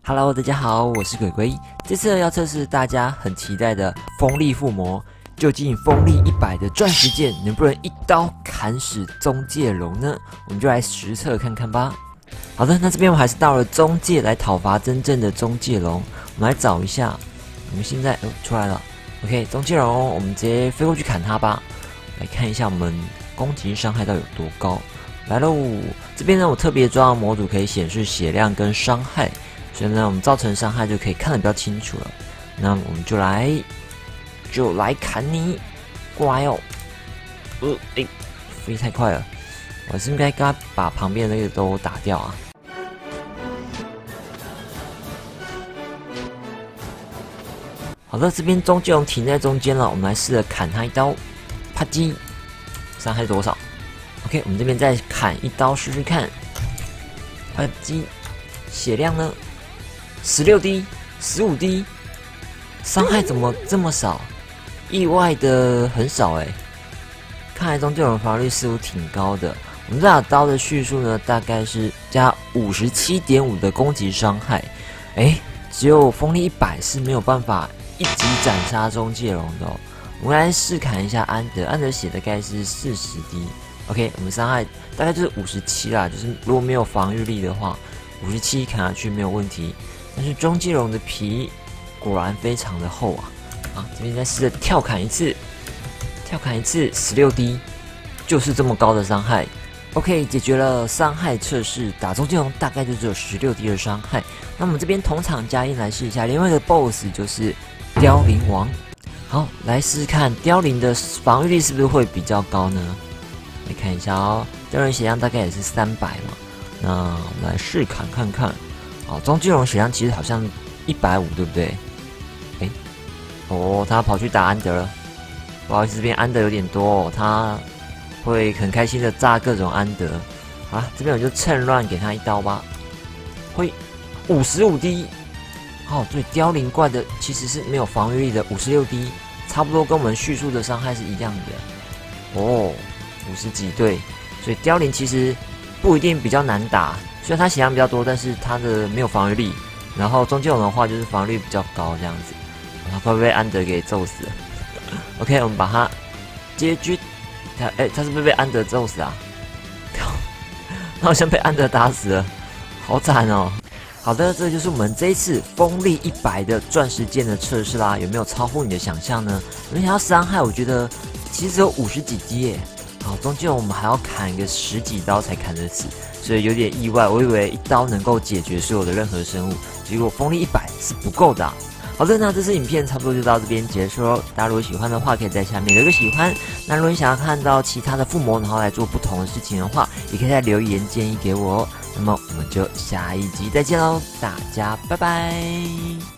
Hello， 大家好，我是鬼鬼。这次要测试大家很期待的锋利附魔，究竟锋利100的钻石剑能不能一刀砍死宗介龙呢？我们就来实测看看吧。好的，那这边我还是到了宗界来讨伐真正的宗介龙。我们来找一下，我们现在出来了。OK， 宗介龙，我们直接飞过去砍它吧。来看一下我们攻击伤害到底有多高。来喽，这边呢我特别装的模组可以显示血量跟伤害。所以呢，我们造成伤害就可以看得比较清楚了。那我们就来砍你，过来哦！飞太快了，我还是应该跟他把旁边的那个都打掉啊。好的，这边宗介龙停在中间了，我们来试着砍他一刀，啪叽，伤害多少 ？OK， 我们这边再砍一刀试试看，啪叽，血量呢？16滴、15滴，伤害怎么这么少？意外的很少哎。看来宗介龙防御率似乎挺高的。我们这把刀的叙述呢，大概是加57.5的攻击伤害。只有锋利100是没有办法一击斩杀宗介龙的哦。我们来试砍一下安德，安德血大概是40滴。OK， 我们伤害大概就是57啦，就是如果没有防御力的话，57砍下去没有问题。但是宗介龙的皮果然非常的厚啊！这边再试着跳砍一次，16滴，就是这么高的伤害。OK， 解决了伤害测试，打宗介龙大概就只有16滴的伤害。那我们这边同场加印来试一下，另外一个 BOSS 就是凋零王。好，来试试看凋零的防御力是不是会比较高呢？来看一下哦，凋零血量大概也是300嘛。那我们来试砍看看。宗介龙血量其实好像150，对不对？他跑去打安德了。不好意思，这边安德有点多哦，他会很开心的炸各种安德。好了，这边我就趁乱给他一刀吧。会55滴。对，凋零怪的其实是没有防御力的，56滴，差不多跟我们叙述的伤害是一样的。50几对，所以凋零其实不一定比较难打。虽然他血量比较多，但是他的没有防御力。然后宗介龙的话就是防御力比较高，这样子。他会被安德给揍死了。OK， 我们把他解决。他是不是被安德揍死啊？他好像被安德打死了，好惨哦。好的，这就是我们这一次锋利100的钻石剑的测试啦。有没有超乎你的想象呢？没想到伤害，我觉得其实只有50几滴耶。宗介龙我们还要砍个10几刀才砍得死，所以有点意外。我以为一刀能够解决所有的任何生物，结果锋利100是不够的。好的，那这次影片差不多就到这边结束喽。大家如果喜欢的话，可以在下面留个喜欢。那如果你想要看到其他的附魔，然后来做不同的事情的话，也可以在留言建议给我哦。那么我们就下一集再见喽，大家拜拜。